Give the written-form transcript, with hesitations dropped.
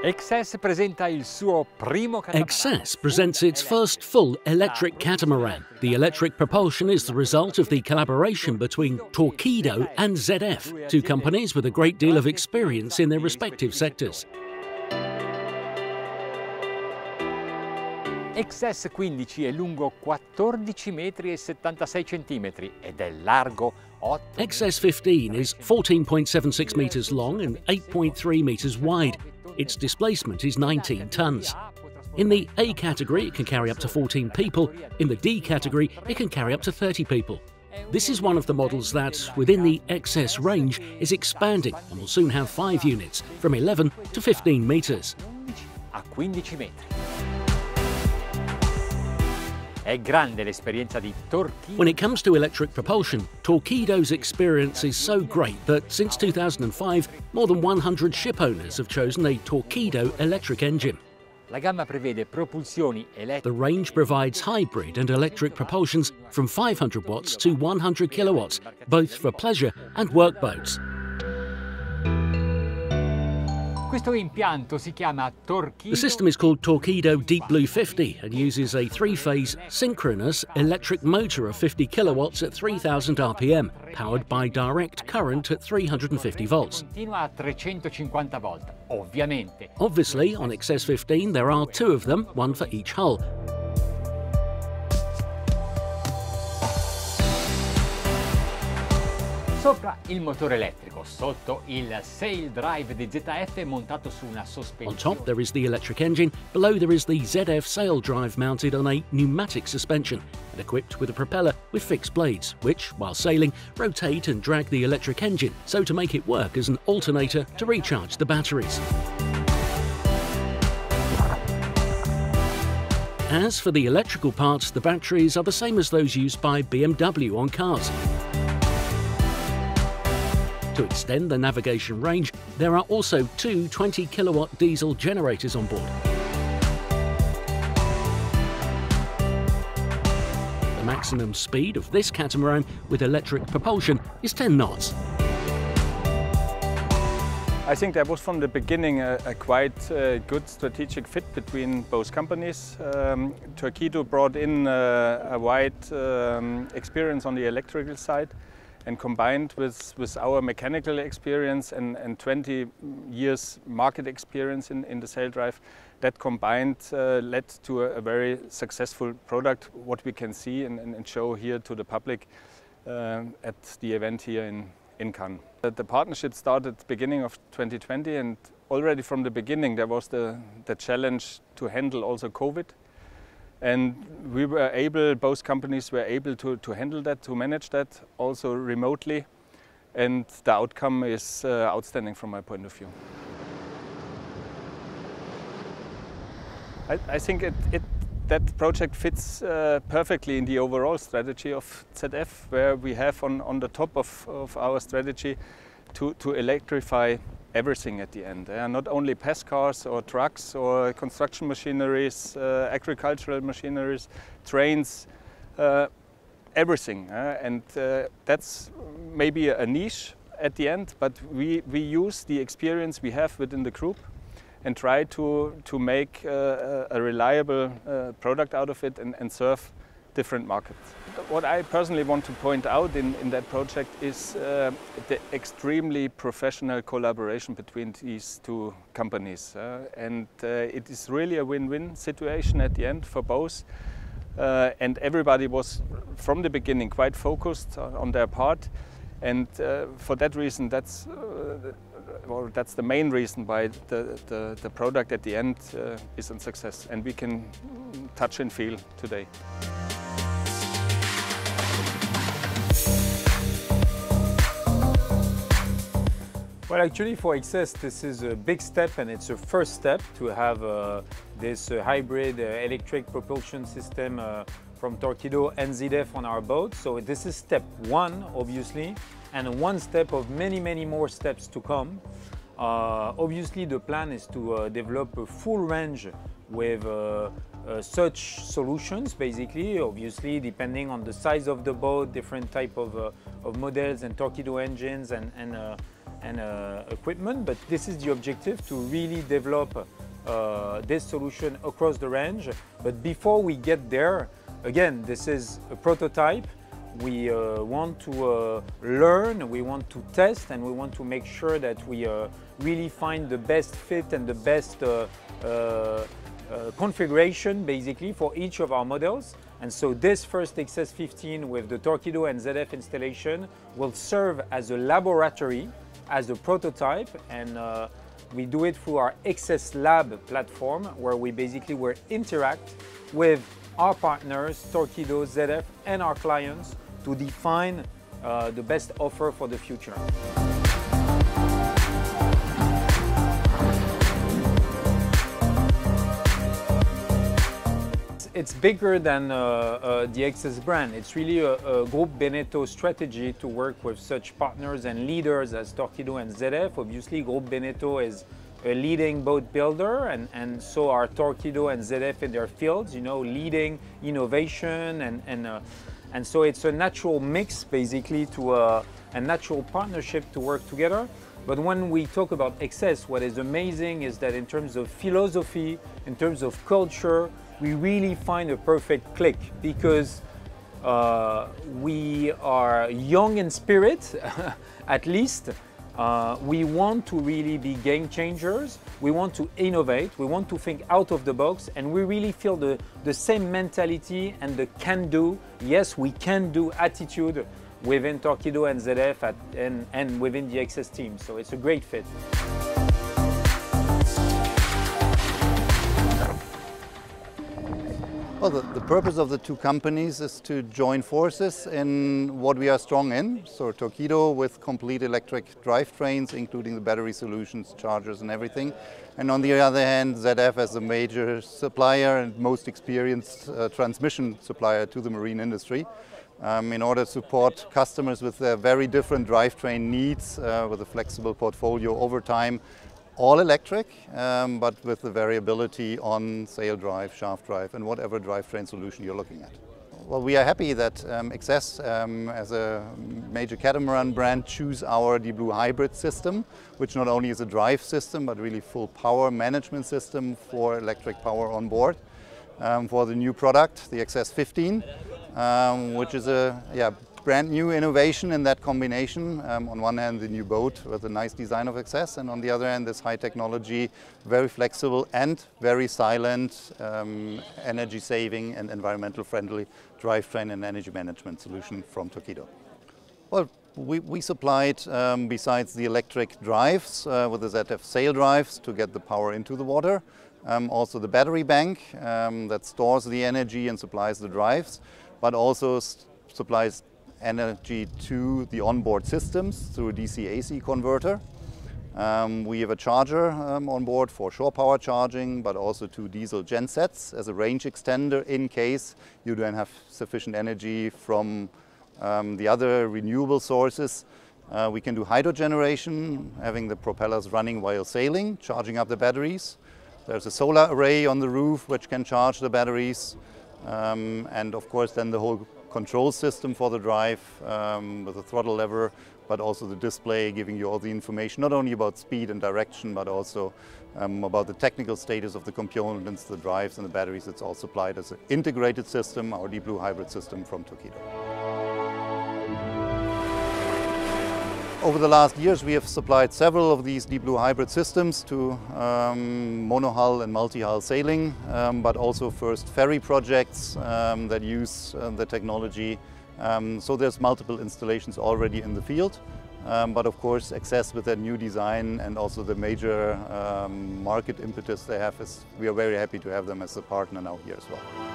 XS presents its first full electric catamaran. The electric propulsion is the result of the collaboration between Torqeedo and ZF, two companies with a great deal of experience in their respective sectors. XS 15 è lungo 14,76 metri ed è largo 8. XS 15 is 14.76 meters long and 8.3 meters wide. Its displacement is 19 tons. In the A category, it can carry up to 14 people. In the D category, it can carry up to 30 people. This is one of the models that, within the XS range, is expanding and will soon have 5 units, from 11 to 15 meters. A 15 metri. È grande l'esperienza di Torqueedo. When it comes to electric propulsion, Torqeedo's experience is so great that since 2005, more than 100 ship owners have chosen a Torqeedo electric engine. La gamma prevede propulsioni elettriche. The range provides hybrid and electric propulsions from 500 watts to 100 kilowatts, both for pleasure and workboats. Questo impianto si chiama Torqueedo. The system is called Torqeedo Deep Blue 50 and uses a 3-phase synchronous electric motor of 50 kilowatts at 3000 RPM, powered by direct current at 350 volts. Continua a 350 volt, ovviamente. Obviously, on XS 15 there are 2 of them, one for each hull. Sopra il motore elettrico, sotto il sail drive di ZF montato su una sospensione. On top there is the electric engine, below there is the ZF sail drive mounted on a pneumatic suspension and equipped with a propeller with fixed blades, which, while sailing, rotate and drag the electric engine, so to make it work as an alternator to recharge the batteries. As for the electrical parts, the batteries are the same as those used by BMW on cars. To extend the navigation range, there are also 2 20-kilowatt diesel generators on board. The maximum speed of this catamaran with electric propulsion is 10 knots. I think there was from the beginning a quite good strategic fit between both companies. Torqeedo brought in a wide experience on the electrical side, and combined with our mechanical experience and 20 years market experience in the sail drive, that combined led to a very successful product, what we can see and show here to the public at the event here in Cannes. The partnership started beginning of 2020, and already from the beginning there was the challenge to handle also COVID. And we were able, both companies were able to handle that, to manage that, also remotely. And the outcome is outstanding from my point of view. I think that project fits perfectly in the overall strategy of ZF, where we have on the top of our strategy to electrify everything at the end. Not only pass cars or trucks or construction machineries, agricultural machineries, trains, everything. And that's maybe a niche at the end, but we use the experience we have within the group and try to make a reliable product out of it and serve different markets. What I personally want to point out in that project is the extremely professional collaboration between these two companies. And it is really a win-win situation at the end for both. And everybody was, from the beginning, quite focused on their part. And for that reason, that's the main reason why the product at the end is a success. And we can touch and feel today. Well, actually for XS this is a big step, and it's a first step to have this hybrid electric propulsion system from Torqeedo and ZF on our boat. So this is step 1, obviously, and one step of many more steps to come. Obviously the plan is to develop a full range with such solutions, basically, obviously depending on the size of the boat, different type of models and Torqeedo engines and and equipment, but this is the objective, to really develop this solution across the range. But before we get there, again, this is a prototype. We want to learn, we want to test, and we want to make sure that we really find the best fit and the best configuration basically for each of our models. And so this first XS15 with the Torqeedo and ZF installation will serve as a laboratory, as a prototype, and we do it through our XS Lab platform, where we basically will interact with our partners, Torqeedo, ZF, and our clients to define the best offer for the future. It's bigger than the XS brand. It's really a Group Beneteau strategy to work with such partners and leaders as Torqeedo and ZF. Obviously, Group Beneteau is a leading boat builder, and so are Torqeedo and ZF in their fields, you know, leading innovation, and so it's a natural mix basically, to a natural partnership to work together. But when we talk about XS, what is amazing is that in terms of philosophy, in terms of culture, we really find a perfect click, because we are young in spirit, at least. We want to really be game changers, we want to innovate, we want to think out of the box, and we really feel the same mentality and the can-do, yes we can do attitude within Torqeedo and ZF and within the XS team. So it's a great fit. Well, the purpose of the two companies is to join forces in what we are strong in. So Torqeedo with complete electric drivetrains, including the battery solutions, chargers and everything. And on the other hand, ZF as a major supplier and most experienced transmission supplier to the marine industry, in order to support customers with their very different drivetrain needs, with a flexible portfolio over time. All electric, but with the variability on sail drive, shaft drive, and whatever drivetrain solution you're looking at. Well, we are happy that XS, as a major catamaran brand, choose our D-Blue hybrid system, which not only is a drive system, but really full power management system for electric power on board, for the new product, the XS15, which is a brand new innovation in that combination. On one hand, the new boat with a nice design of XS, and on the other hand, this high technology, very flexible and very silent, energy saving and environmental friendly drivetrain and energy management solution from Torqeedo. Well, we supplied, besides the electric drives with the ZF sail drives to get the power into the water, also the battery bank that stores the energy and supplies the drives, but also supplies energy to the onboard systems through a DC-AC converter. We have a charger on board for shore power charging, but also two diesel gensets as a range extender in case you don't have sufficient energy from the other renewable sources. We can do hydro generation, having the propellers running while sailing, charging up the batteries. There's a solar array on the roof which can charge the batteries, and of course then the whole control system for the drive with a throttle lever, but also the display giving you all the information, not only about speed and direction, but also about the technical status of the components, the drives and the batteries. It's all supplied as an integrated system, our D-Blue hybrid system from Torqeedo. Over the last years, we have supplied several of these D-Blue hybrid systems to monohull and multi-hull sailing, but also first ferry projects that use the technology. So there's multiple installations already in the field, but of course, XS with their new design and also the major market impetus they have, we are very happy to have them as a partner now here as well.